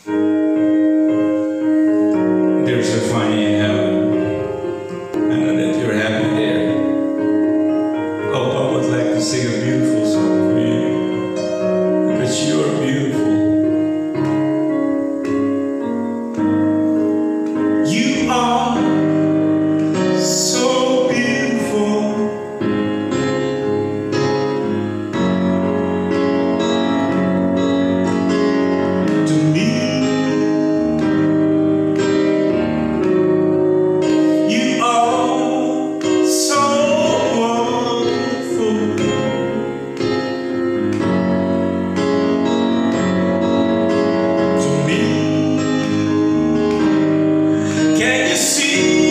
Dear Zefi in heaven, I know that you're happy there. Oh, I would like to sing a beautiful song for you, because you are beautiful. You are so beautiful. To me, you are so wonderful. To me, can you see?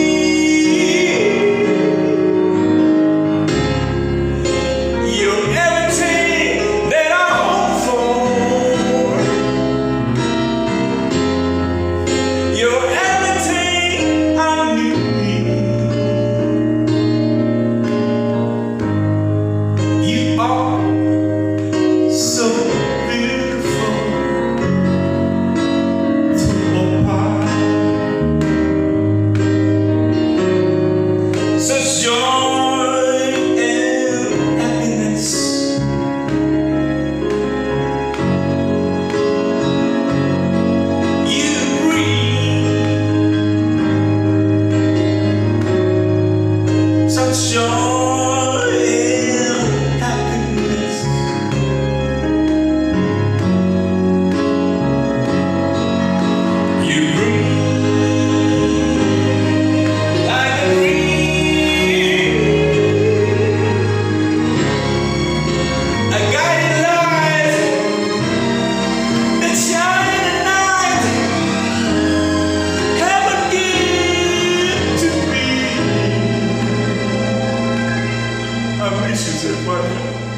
You're everything that I hope for. You're everything I need. You are so beautiful to apart. Such joy and happiness. You bring such joy and happiness. You bring like a dream, a guiding light that shines at night. Heaven give to me. I miss you, Zefi.